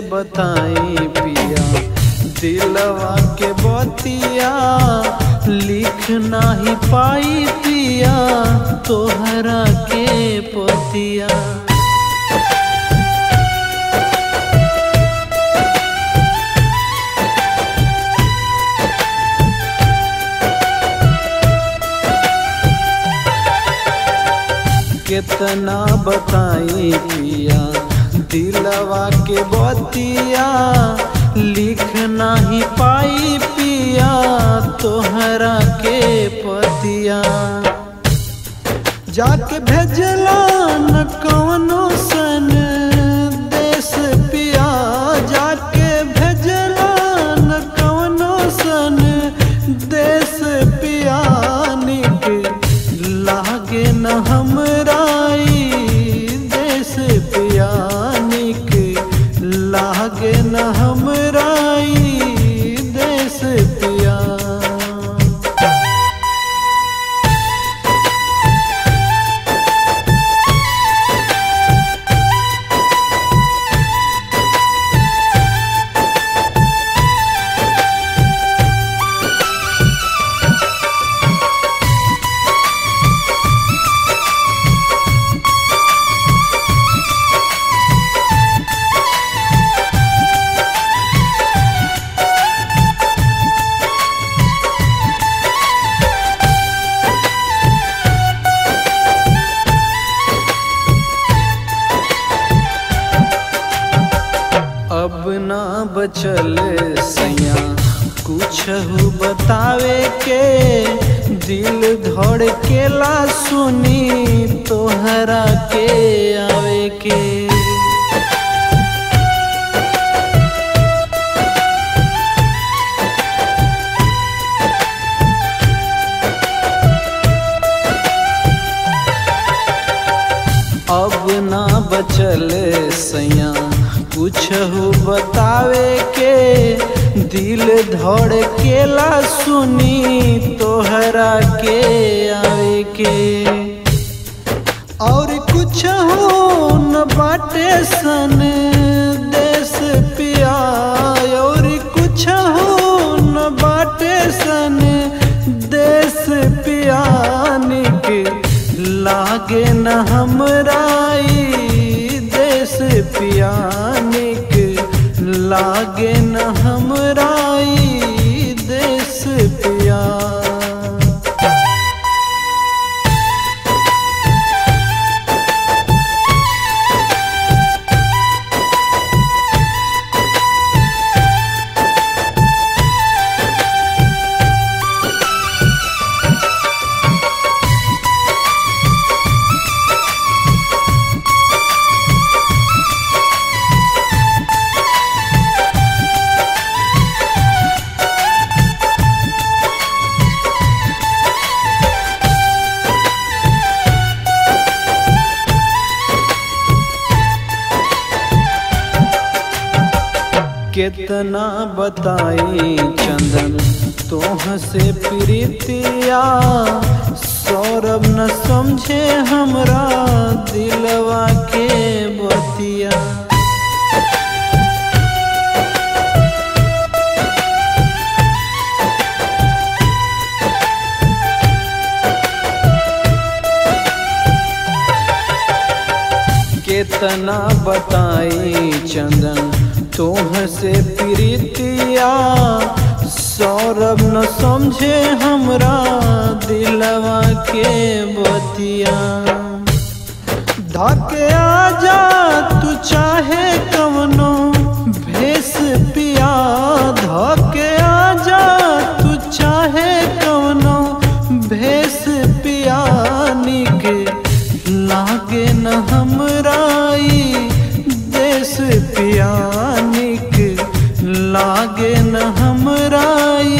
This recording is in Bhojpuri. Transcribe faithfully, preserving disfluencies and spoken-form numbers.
बताई पिया दिलवा के बतिया लिख नाही पाई पिया तोहरा के पतिया। कितना बताई पिया दिलवा के बतिया लिख नहीं पाई पिया तोहरा के पतिया। जाके भेजला न कौनो सन देश पिया जाके भेजला न कौनो सन देश पिया निक लागे न हमराई देश पिया निक लागे न हमराई देश पिया। अब ना बचल सैया कुछ बतावे के दिल धड़केला सुनी तोहरा के आवे के। अब ना बचल सैया कुछ बतावे के दिल धड़केला सुनी तोहरा के आवे के। और कुछ हो न बाटे सन देश पिया और कुछ हो न बाटे सन देश पिया निक लागे न हमराई देश पिया निक लागे न हमराई देश पिया। कितना बताई चंदन तोह से प्रीतिया सौरभ न समझे हमरा दिलवा के बतिया। कितना बताई चंदन तोह से प्रीतिया सौरभ न समझे हमरा दिलवा के बतिया। धके आजा तू चाहे कवनो भेष पिया धके आजा तू चाहे कवनो भेष पिया निक लागे न हमराई देश पिया निक लागे न हमराई